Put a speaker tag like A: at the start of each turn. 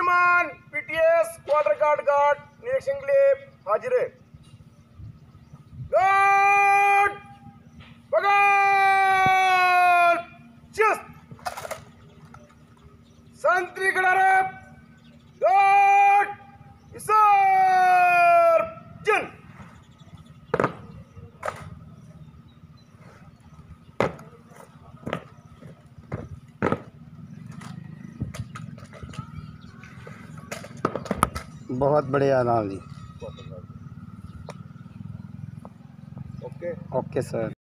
A: वर्तमान PTS quarter guard निरीक्षण के लिए हाजिर है। गार्ड बगाल चस्त संतरी खड़ा रहे। गार्ड विसर्जन।
B: बहुत बढ़िया नाम जी।
A: Okay
B: okay sir.